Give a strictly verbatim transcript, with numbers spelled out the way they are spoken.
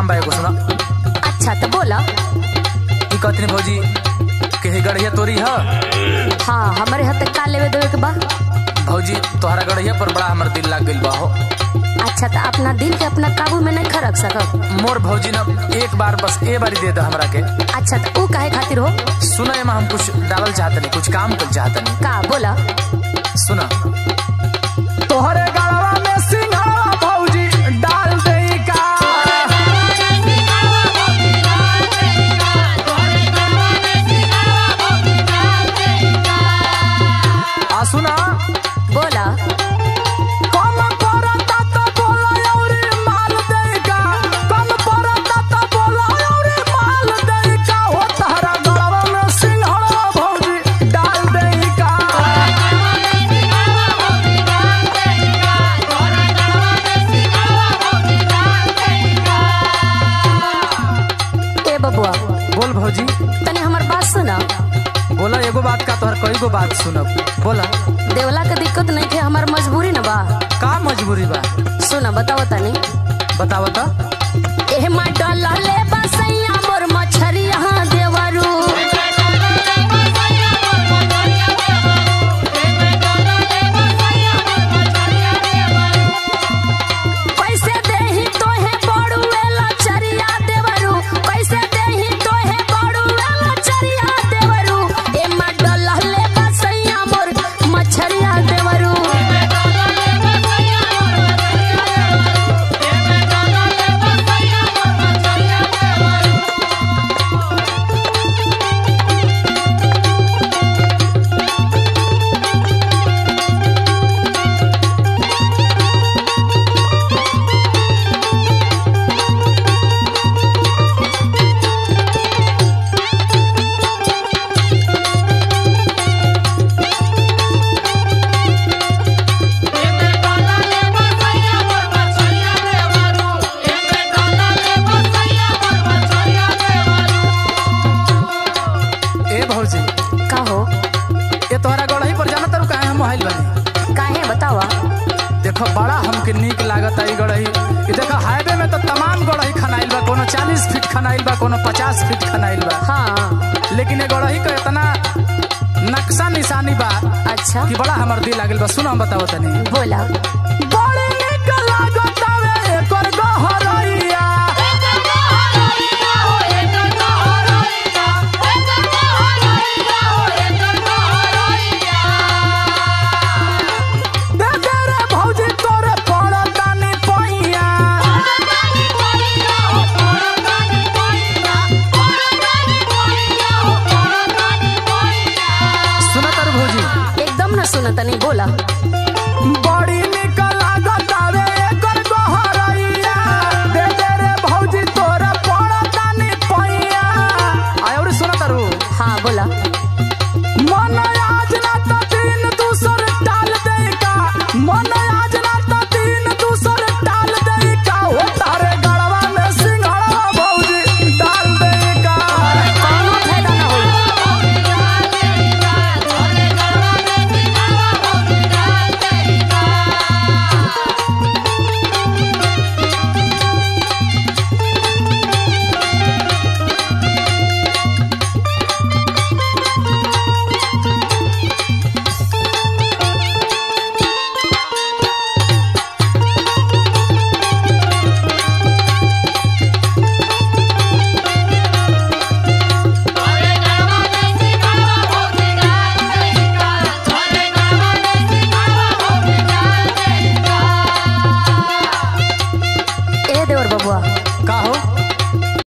काम भाई को सुना। अच्छा तो बोला। की कहती भौजी के गढ़िया तोरी है? हाँ हमारे हाथ का लेवे देवे के बा। भौजी तोहरा गढ़िया पर बड़ा हमर दिल लाग गइल बा हो। अच्छा तो अपना दिल के अपना काबू में नहीं रख सकब। मोर भौजी ना एक बार बस ए बारी दे दा हमरा के। अच्छा तो ऊ काहे खातिर हो? सुना एमा हम कुछ डालल चाहत नहीं, कुछ काम कर चाहत नहीं। का बोला? सुना तोहरे गड़वा में सिंघाड़ा भौजी डाल देई का। आ सुना बोला। कम परता तो बोला औरी माल देई का, कम परता तो बोला औरी माल देई का। हो तोहरा गड़वा में सिंघाड़ा भौजी डाल देई का। ए बबुआ बोल भौजी। तनी हमार बात सुना। बोला एगो बात का तोहर कई गो बात सुनब। बोला। देवला के दिक्कत नहीं थे, हमार मजबूरी न बा। का मजबूरी बा? सुना बताओ तनी। बतावा तो। एह मा डाला ले बसैया मोर मछरिया देवरू। पैसे देही तोहे बड़ू वेला चरिया देवरू, पैसे देही तोहे बड़ू वेला चरिया देवरू। ए मा डाला ले बसैया मोर मछरिया देवरू। का हो? ये तोहरा गढ़ही पर जाना तारू काहे हम मोबाइल बने? काहे बतावा? देखो बड़ा हमके नीक लागत आई गढ़ही। ये देखो हाईवे में तो तमाम गढ़ही खनाइल बा, कोनो चालीस फीट खनाइल बा, कोनो पचास फीट खनाइल बा। हाँ लेकिन ये गढ़ही का इतना नक्शा निशानी बा अच्छा कि बड़ा हमर दिल लागल बा। सुनो हम बताओ तनी। बोला। बड़ी नीक लागत आवे एकर गहरैया। सुना तनी बोला। बड़ी निक लागत आवे एकर गहरैया। दे दे रे भौजी तोरा पड़तानी पैया। आय और सुना तारू। हाँ बोला। मन आज ना तो दिन दूसर डाल दे का, मन